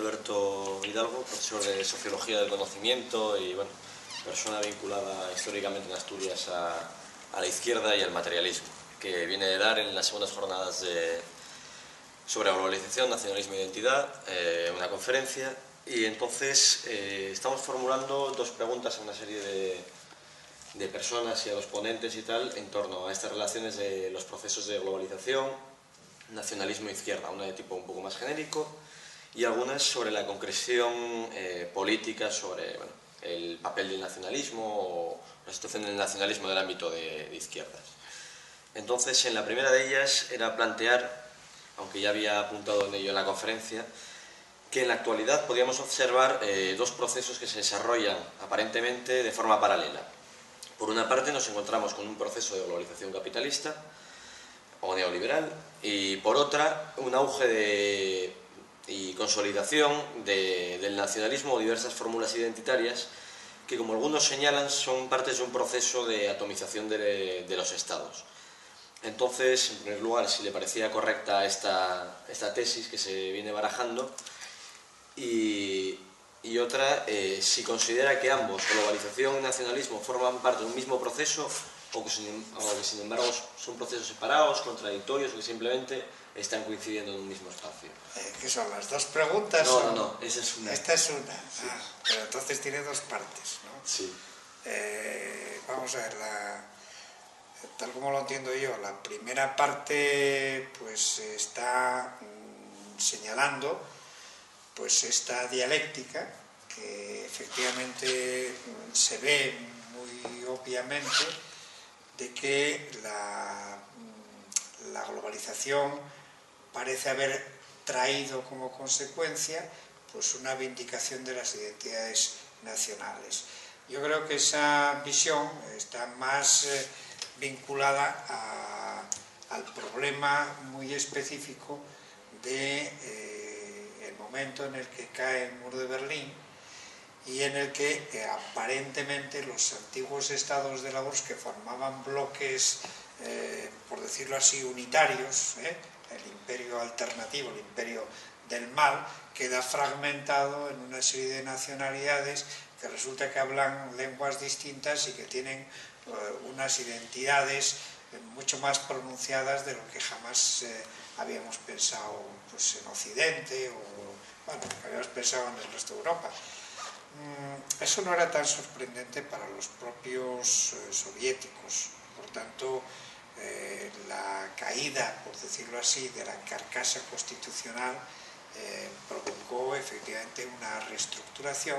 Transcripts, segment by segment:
Alberto Hidalgo, profesor de Sociología del Conocimiento y bueno, persona vinculada históricamente en Asturias a la izquierda y al materialismo, que viene de dar en las segundas jornadas sobre globalización, nacionalismo e identidad, una conferencia, y entonces estamos formulando dos preguntas a una serie de personas y a los ponentes y tal en torno a estas relaciones de los procesos de globalización, nacionalismo e izquierda, una de tipo un poco más genérico y algunas sobre la concreción política, sobre el papel del nacionalismo o la situación del nacionalismo en el ámbito de izquierdas. Entonces, en la primera de ellas era plantear, aunque ya había apuntado en ello en la conferencia, que en la actualidad podíamos observar dos procesos que se desarrollan aparentemente de forma paralela. Por una parte nos encontramos con un proceso de globalización capitalista o neoliberal y por otra un auge y consolidación del nacionalismo o diversas fórmulas identitarias que, como algunos señalan, son partes de un proceso de atomización de los estados. Entonces, en primer lugar, si le parecía correcta esta tesis que se viene barajando, y otra, si considera que ambos, globalización y nacionalismo, forman parte de un mismo proceso o que sin embargo son procesos separados, contradictorios o que simplemente están coincidiendo en un mismo espacio. ¿Qué son las dos preguntas? No, esa es una. Esta es una, sí. Pero entonces tiene dos partes, ¿no? Sí. Vamos a ver, tal como lo entiendo yo, la primera parte pues está señalando pues esta dialéctica que efectivamente se ve muy obviamente de que la globalización parece haber traído como consecuencia pues una vindicación de las identidades nacionales. Yo creo que esa visión está más vinculada al problema muy específico del momento en el que cae el muro de Berlín y en el que aparentemente los antiguos estados de la URSS, que formaban bloques, por decirlo así, unitarios, el imperio alternativo, el imperio del mal, queda fragmentado en una serie de nacionalidades que resulta que hablan lenguas distintas y que tienen unas identidades mucho más pronunciadas de lo que jamás habíamos pensado pues, en Occidente o bueno, que habíamos pensado en el resto de Europa. Eso no era tan sorprendente para los propios soviéticos. Por tanto, la caída, por decirlo así, de la carcasa constitucional provocó efectivamente una reestructuración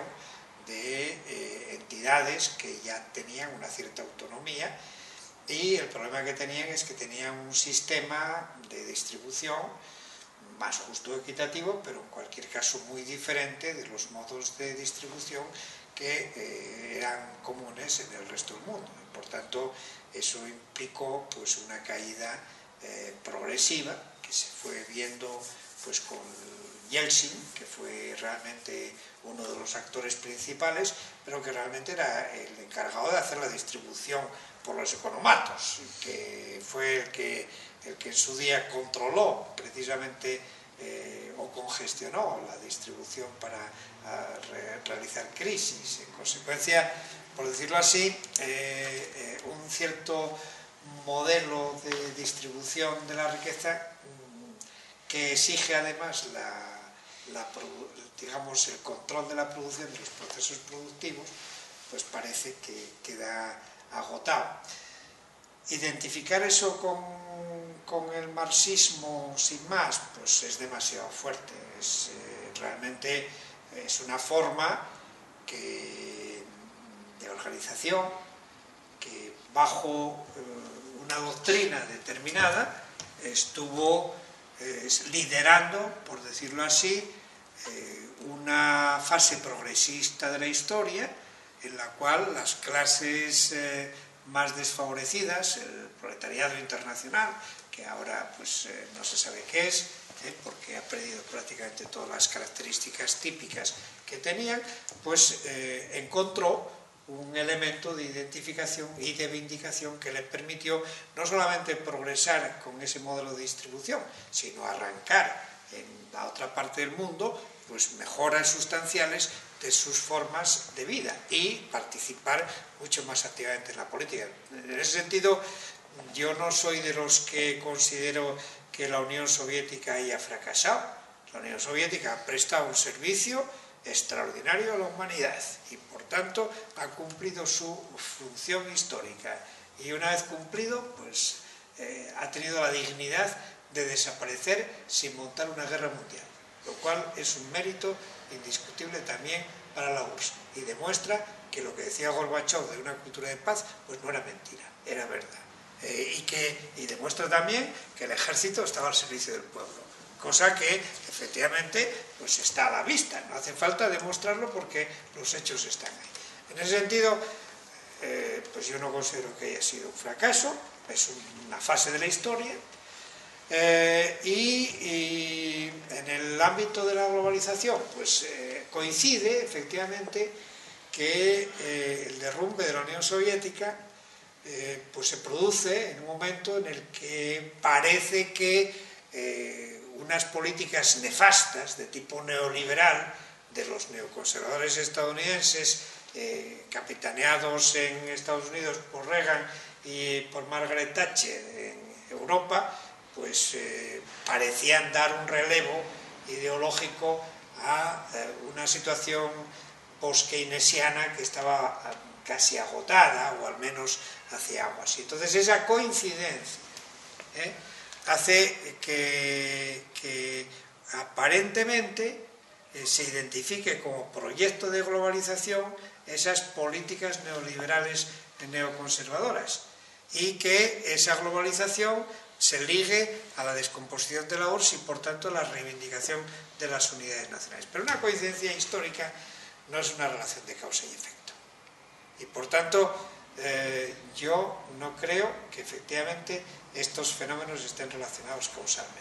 de entidades que ya tenían una cierta autonomía y el problema que tenían es que tenían un sistema de distribución más justo y equitativo, pero en cualquier caso muy diferente de los modos de distribución que eran comunes en el resto del mundo. Por tanto, eso implicó pues, una caída progresiva que se fue viendo pues, con Yeltsin, que fue realmente uno de los actores principales, pero que realmente era el encargado de hacer la distribución por los economatos, que fue el que en su día controló precisamente o congestionó la distribución para realizar crisis. En consecuencia, por decirlo así, un cierto modelo de distribución de la riqueza que exige además digamos, el control de la producción de los procesos productivos, pues parece que queda agotado. Identificar eso con el marxismo sin más, pues es demasiado fuerte. Realmente es una forma de organización que bajo una doctrina determinada estuvo liderando, por decirlo así, una fase progresista de la historia en la cual las clases más desfavorecidas, el proletariado internacional, que ahora pues no se sabe qué es, porque ha perdido prácticamente todas las características típicas que tenían, pues encontró un elemento de identificación y de vindicación que le permitió no solamente progresar con ese modelo de distribución, sino arrancar en la otra parte del mundo, pues mejoras sustanciales de sus formas de vida y participar mucho más activamente en la política. En ese sentido, yo no soy de los que considero que la Unión Soviética haya fracasado. La Unión Soviética ha prestado un servicio extraordinario a la humanidad y, por tanto, ha cumplido su función histórica. Y una vez cumplido, pues ha tenido la dignidad de desaparecer sin montar una guerra mundial, lo cual es un mérito indiscutible también para la URSS y demuestra que lo que decía Gorbachov de una cultura de paz pues no era mentira, era verdad. Y demuestra también que el ejército estaba al servicio del pueblo, cosa que efectivamente pues está a la vista, no hace falta demostrarlo porque los hechos están ahí. En ese sentido, pues yo no considero que haya sido un fracaso, es una fase de la historia. Y en el ámbito de la globalización pues coincide efectivamente que el derrumbe de la Unión Soviética pues se produce en un momento en el que parece que unas políticas nefastas de tipo neoliberal de los neoconservadores estadounidenses, capitaneados en Estados Unidos por Reagan y por Margaret Thatcher en Europa, pues parecían dar un relevo ideológico a una situación post-keynesiana que estaba casi agotada, o al menos hacía algo así. Entonces esa coincidencia hace que aparentemente se identifique como proyecto de globalización esas políticas neoliberales neoconservadoras y que esa globalización se ligue a la descomposición de la URSS y por tanto a la reivindicación de las unidades nacionales. Pero una coincidencia histórica no es una relación de causa y efecto. Y por tanto yo no creo que efectivamente estos fenómenos estén relacionados causalmente.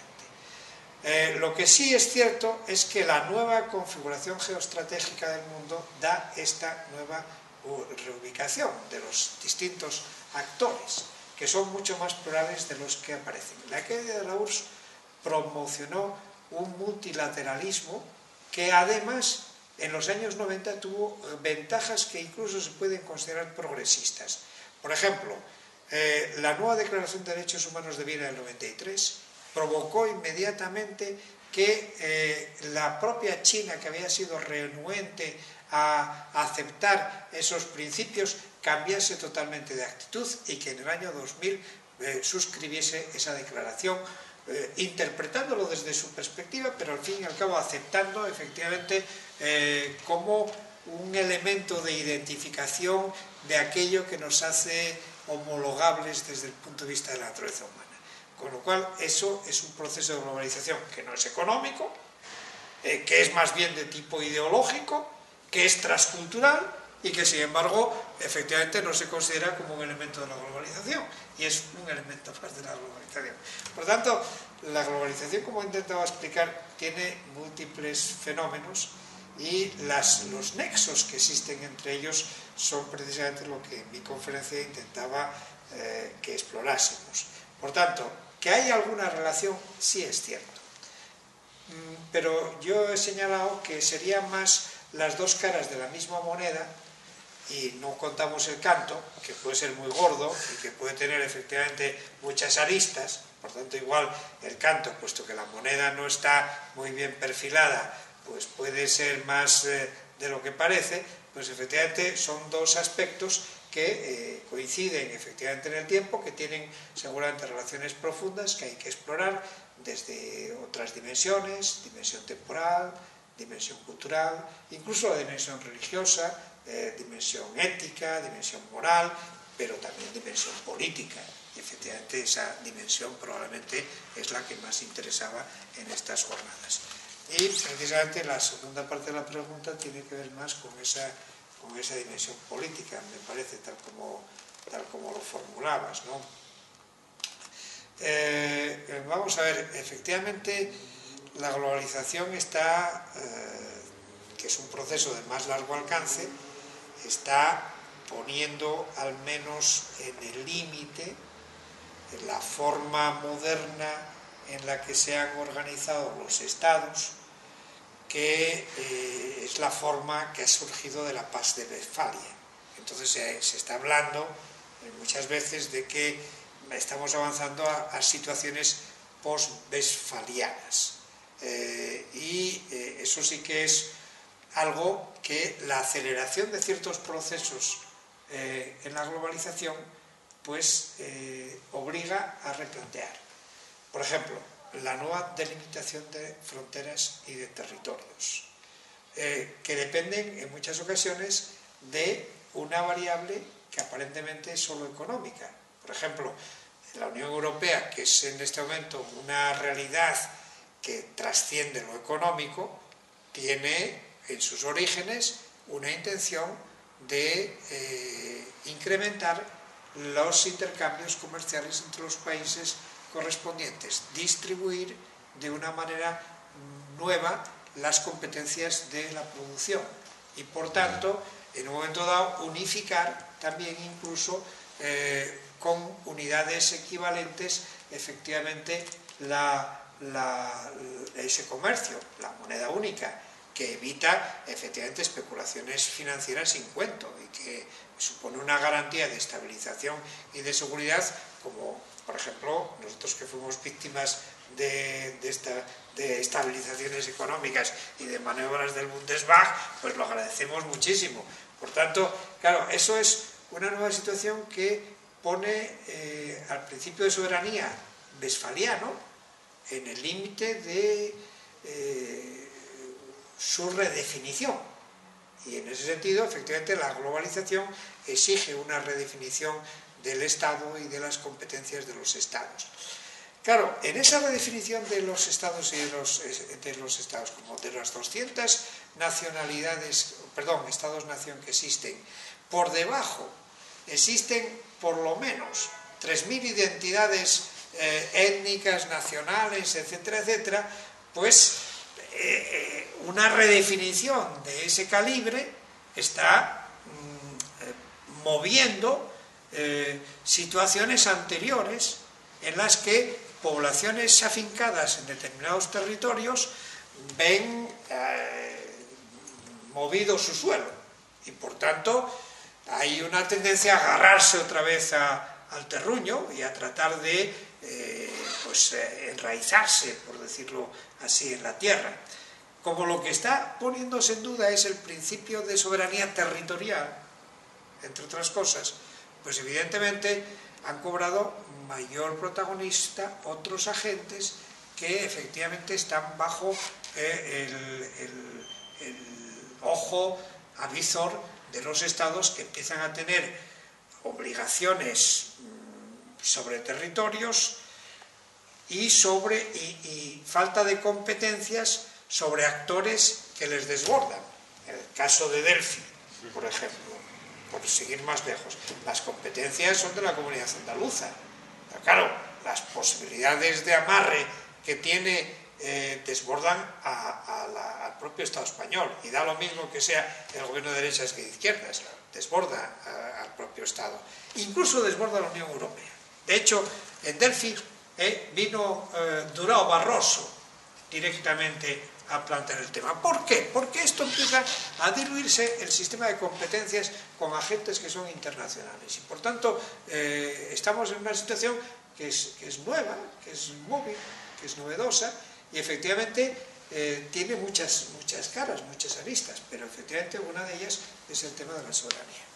Lo que sí es cierto es que la nueva configuración geoestratégica del mundo da esta nueva reubicación de los distintos actores, que son mucho más plurales de los que aparecen. La caída de la URSS promocionó un multilateralismo que además en los años 90 tuvo ventajas que incluso se pueden considerar progresistas. Por ejemplo, la nueva Declaración de Derechos Humanos de Viena del 93 provocó inmediatamente que la propia China, que había sido renuente a aceptar esos principios, cambiase totalmente de actitud y que en el año 2000 suscribiese esa declaración, interpretándolo desde su perspectiva, pero al fin y al cabo aceptando efectivamente como un elemento de identificación de aquello que nos hace homologables desde el punto de vista de la naturaleza humana. Con lo cual, eso es un proceso de globalización que no es económico, que es más bien de tipo ideológico, que es transcultural y que, sin embargo, efectivamente no se considera como un elemento de la globalización, y es un elemento más de la globalización. Por tanto, la globalización, como he intentado explicar, tiene múltiples fenómenos y los nexos que existen entre ellos son precisamente lo que en mi conferencia intentaba que explorásemos. Por tanto, que hay alguna relación, sí es cierto. Pero yo he señalado que serían más las dos caras de la misma moneda, y no contamos el canto, que puede ser muy gordo y que puede tener efectivamente muchas aristas. Por tanto, igual el canto, puesto que la moneda no está muy bien perfilada, pues puede ser más de lo que parece, pues efectivamente son dos aspectos que coinciden efectivamente en el tiempo, que tienen seguramente relaciones profundas que hay que explorar desde otras dimensiones, dimensión temporal, dimensión cultural, incluso la dimensión religiosa, dimensión ética, dimensión moral, pero también dimensión política. Y efectivamente esa dimensión probablemente es la que más interesaba en estas jornadas. Y precisamente la segunda parte de la pregunta tiene que ver más con esa dimensión política, me parece, tal como lo formulabas, ¿no? Vamos a ver, efectivamente la globalización está, que es un proceso de más largo alcance, está poniendo al menos en el límite la forma moderna en la que se han organizado los estados, que es la forma que ha surgido de la Paz de Westfalia. Entonces se está hablando muchas veces de que estamos avanzando a situaciones post-westfalianas. Y eso sí que es algo que la aceleración de ciertos procesos en la globalización pues obliga a replantear. Por ejemplo, la nueva delimitación de fronteras y de territorios, que dependen en muchas ocasiones de una variable que aparentemente es solo económica. Por ejemplo, la Unión Europea, que es en este momento una realidad que trasciende lo económico, tiene en sus orígenes una intención de incrementar los intercambios comerciales entre los países correspondientes, distribuir de una manera nueva las competencias de la producción y, por tanto, en un momento dado, unificar también incluso con unidades equivalentes efectivamente ese comercio, la moneda única, que evita efectivamente especulaciones financieras sin cuento y que supone una garantía de estabilización y de seguridad, como por ejemplo nosotros que fuimos víctimas de estabilizaciones económicas y de maniobras del Bundesbank, pues lo agradecemos muchísimo. Por tanto, claro, eso es una nueva situación que pone al principio de soberanía westfaliano en el límite de su redefinición. Y en ese sentido, efectivamente, la globalización exige una redefinición del Estado y de las competencias de los Estados. Claro, en esa redefinición de los Estados y de los Estados, como de las 200 Estados-nación que existen, por debajo existen por lo menos 3.000 identidades étnicas, nacionales, etcétera, etcétera, pues una redefinición de ese calibre está moviendo situaciones anteriores en las que poblaciones afincadas en determinados territorios ven movido su suelo y por tanto hay una tendencia a agarrarse otra vez al terruño y a tratar de enraizarse, por decirlo así, en la tierra. Como lo que está poniéndose en duda es el principio de soberanía territorial, entre otras cosas, pues evidentemente han cobrado mayor protagonista otros agentes que efectivamente están bajo el ojo avizor de los estados, que empiezan a tener obligaciones sobre territorios y falta de competencias sobre actores que les desbordan. En el caso de Delphi, por ejemplo, por seguir más lejos, las competencias son de la Comunidad Andaluza. Pero claro, las posibilidades de amarre que tiene desbordan al propio Estado español, y da lo mismo que sea el gobierno de derechas que de izquierdas, desborda al propio Estado, incluso desborda a la Unión Europea. De hecho, en Delphi vino Durão Barroso directamente a plantear el tema. ¿Por qué? Porque esto empieza a diluirse el sistema de competencias con agentes que son internacionales y por tanto estamos en una situación que es nueva, que es móvil, que es novedosa y efectivamente tiene muchas caras, muchas aristas, pero efectivamente una de ellas es el tema de la soberanía.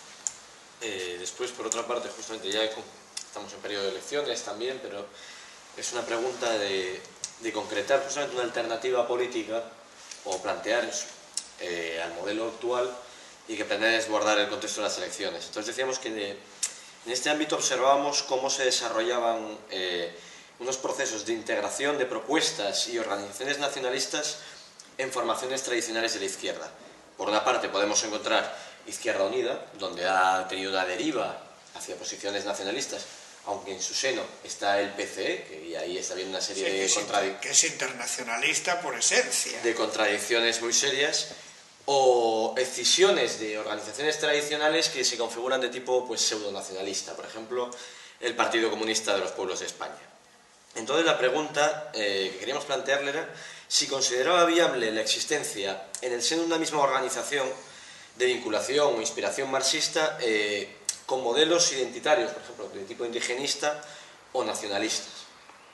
Después, por otra parte, justamente ya estamos en periodo de elecciones también, pero es una pregunta de concretar justamente una alternativa política o plantear al modelo actual y que pretende desbordar el contexto de las elecciones. Entonces decíamos que en este ámbito observábamos cómo se desarrollaban unos procesos de integración de propuestas y organizaciones nacionalistas en formaciones tradicionales de la izquierda. Por una parte podemos encontrar Izquierda Unida, donde ha tenido una deriva hacia posiciones nacionalistas, aunque en su seno está el PCE, y ahí está viendo una serie de contradicciones. Que es internacionalista por esencia. De contradicciones muy serias, o escisiones de organizaciones tradicionales que se configuran de tipo pseudonacionalista, por ejemplo, el Partido Comunista de los Pueblos de España. Entonces la pregunta que queríamos plantearle era si consideraba viable la existencia en el seno de una misma organización de vinculación o inspiración marxista con modelos identitarios, por ejemplo, de tipo indigenista o nacionalistas.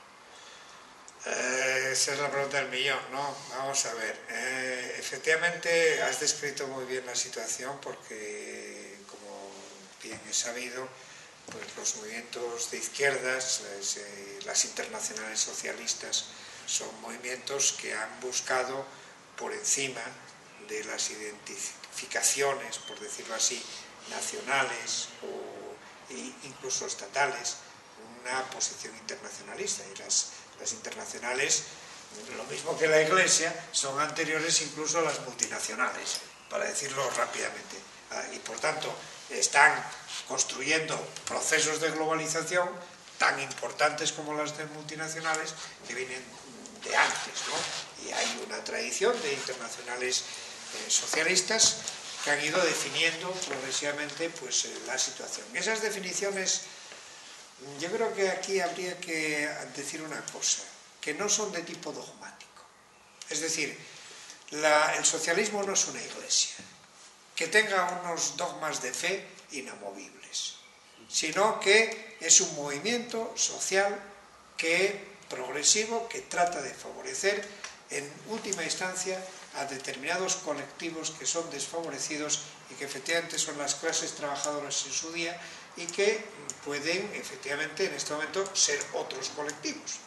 Esa es la pregunta del millón, ¿no? Vamos a ver. Efectivamente, has descrito muy bien la situación porque, como bien he sabido, pues los movimientos de izquierdas, las internacionales socialistas, son movimientos que han buscado, por encima de las identificaciones, por decirlo así, nacionales o incluso estatales, una posición internacionalista. Y las internacionales, lo mismo que la Iglesia, son anteriores incluso a las multinacionales, para decirlo rápidamente. Y por tanto, están construyendo procesos de globalización tan importantes como las de multinacionales, que vienen de antes, ¿no? Y hay una tradición de internacionales socialistas que han ido definiendo progresivamente pues, la situación. Esas definiciones, yo creo que aquí habría que decir una cosa, que no son de tipo dogmático. Es decir, el socialismo no es una iglesia que tenga unos dogmas de fe inamovibles, sino que es un movimiento social progresivo que trata de favorecer en última instancia a determinados colectivos que son desfavorecidos y que efectivamente son las clases trabajadoras en su día y que pueden efectivamente en este momento ser otros colectivos.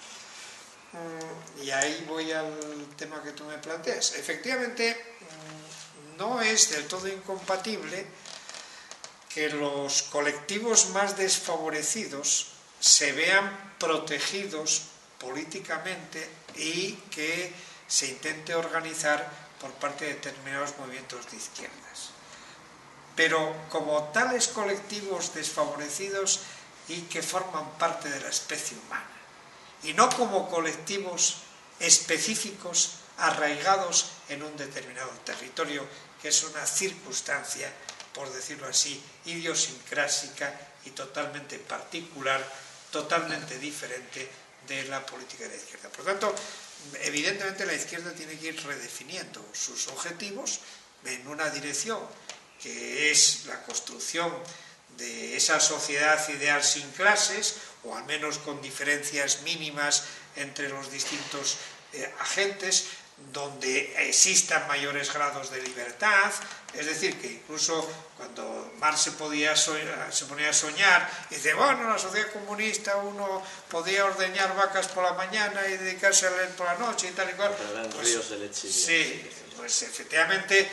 Y ahí voy al tema que tú me planteas. Efectivamente, no es del todo incompatible que los colectivos más desfavorecidos se vean protegidos políticamente y que se intente organizar por parte de determinados movimientos de izquierdas. Pero como tales colectivos desfavorecidos y que forman parte de la especie humana, y no como colectivos específicos arraigados en un determinado territorio, que es una circunstancia, por decirlo así, idiosincrásica y totalmente particular, totalmente diferente de la política de la izquierda. Por tanto, evidentemente la izquierda tiene que ir redefiniendo sus objetivos en una dirección que es la construcción de esa sociedad ideal sin clases, o al menos con diferencias mínimas entre los distintos agentes, donde existan mayores grados de libertad. Es decir, que incluso cuando Marx se ponía a soñar, dice, bueno, la sociedad comunista uno podía ordeñar vacas por la mañana y dedicarse a leer por la noche y tal y cual. Pero eran ríos de leche. Sí, pues efectivamente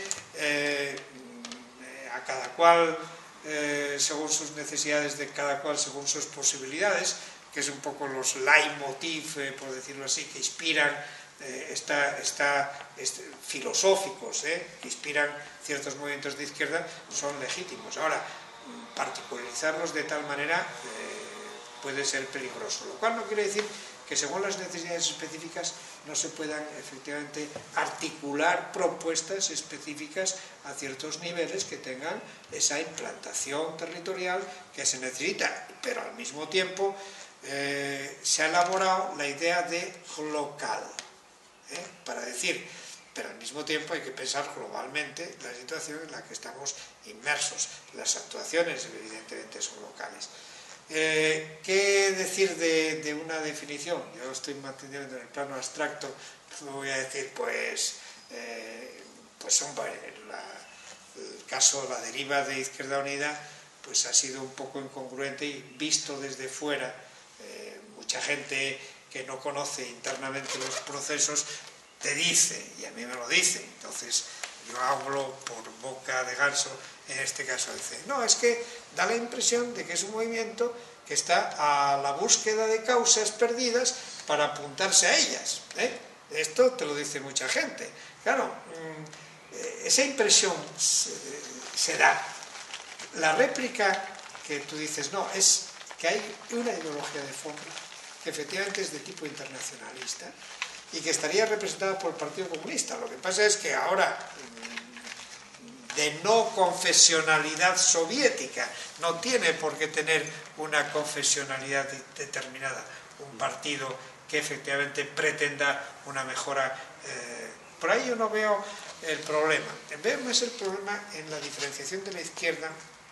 a cada cual según sus necesidades, de cada cual según sus posibilidades, que es un poco los leitmotiv, por decirlo así, que inspiran filosóficos, que inspiran ciertos movimientos de izquierda, son legítimos. Ahora, particularizarlos de tal manera puede ser peligroso, lo cual no quiere decir que según las necesidades específicas no se puedan efectivamente articular propuestas específicas a ciertos niveles que tengan esa implantación territorial que se necesita, pero al mismo tiempo se ha elaborado la idea de local, para decir, pero al mismo tiempo hay que pensar globalmente la situación en la que estamos inmersos. Las actuaciones evidentemente son locales. ¿Qué decir de una definición? Yo estoy manteniendo en el plano abstracto, voy a decir, pues hombre, el caso de la deriva de Izquierda Unida pues ha sido un poco incongruente y visto desde fuera, mucha gente que no conoce internamente los procesos te dice, y a mí me lo dice, entonces yo hablo por boca de Ganso, en este caso dice, no, es que da la impresión de que es un movimiento que está a la búsqueda de causas perdidas para apuntarse a ellas. Esto te lo dice mucha gente. Claro, esa impresión se da. La réplica que tú dices, no, es que hay una ideología de fondo que efectivamente es de tipo internacionalista y que estaría representada por el Partido Comunista. Lo que pasa es que ahora, de no confesionalidad soviética, no tiene por qué tener una confesionalidad determinada, un partido que efectivamente pretenda una mejora. Por ahí yo no veo el problema. Veo más el problema en la diferenciación de la izquierda,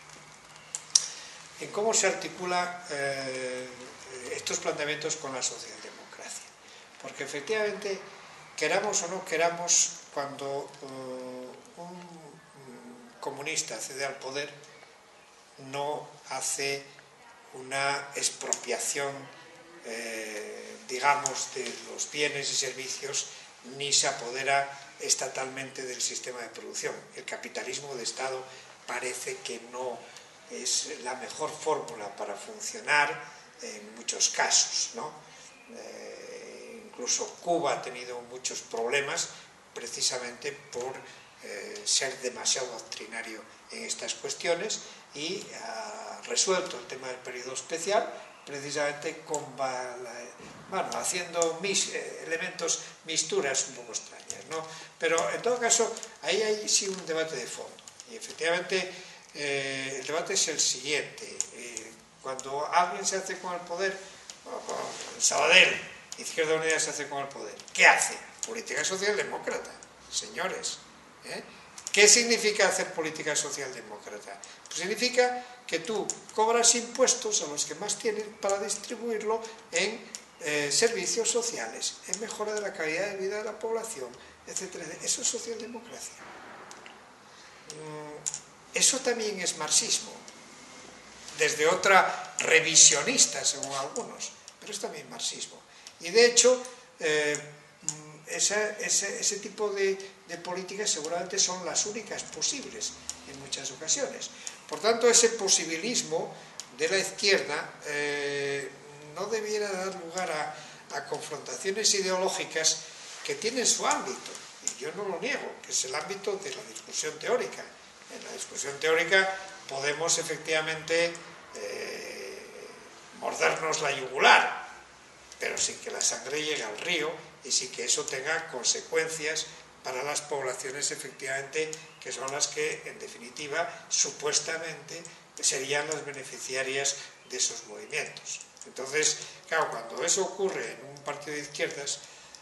en cómo se articula estos planteamientos con la socialdemocracia. Porque efectivamente, queramos o no queramos, cuando un comunista accede al poder, no hace una expropiación, digamos, de los bienes y servicios, ni se apodera estatalmente del sistema de producción. El capitalismo de Estado parece que no es la mejor fórmula para funcionar en muchos casos, ¿no? Incluso Cuba ha tenido muchos problemas precisamente por ser demasiado doctrinario en estas cuestiones, y ha resuelto el tema del periodo especial precisamente haciendo elementos, misturas un poco extrañas, ¿no? Pero en todo caso ahí hay sí un debate de fondo, y efectivamente el debate es el siguiente. Cuando alguien se hace con el poder, Sabadell, Izquierda Unida se hace con el poder, ¿qué hace? Política socialdemócrata, señores. ¿Qué significa hacer política socialdemócrata? Pues significa que tú cobras impuestos a los que más tienen para distribuirlo en servicios sociales, en mejora de la calidad de vida de la población, etcétera. Eso es socialdemocracia. Eso también es marxismo, desde otra revisionista según algunos, pero es también marxismo. Y de hecho, ese tipo de políticas seguramente son las únicas posibles en muchas ocasiones. Por tanto, ese posibilismo de la izquierda no debiera dar lugar a confrontaciones ideológicas que tienen su ámbito, y yo no lo niego, que es el ámbito de la discusión teórica. En la discusión teórica podemos efectivamente mordernos la yugular, pero sin que la sangre llegue al río y sin que eso tenga consecuencias para las poblaciones efectivamente, que son las que en definitiva supuestamente serían las beneficiarias de esos movimientos. Entonces, claro, cuando eso ocurre en un partido de izquierdas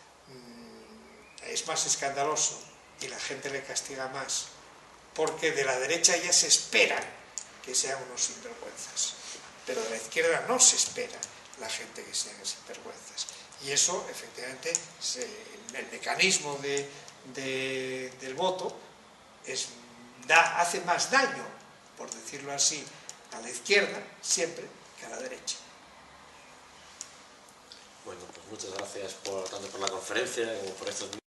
es más escandaloso y la gente le castiga más, porque de la derecha ya se espera que sean unos sinvergüenzas, pero de la izquierda no se espera la gente que sean sinvergüenzas. Y eso, efectivamente, el mecanismo del voto hace más daño, por decirlo así, a la izquierda siempre que a la derecha. Bueno, pues muchas gracias tanto por la conferencia como por estos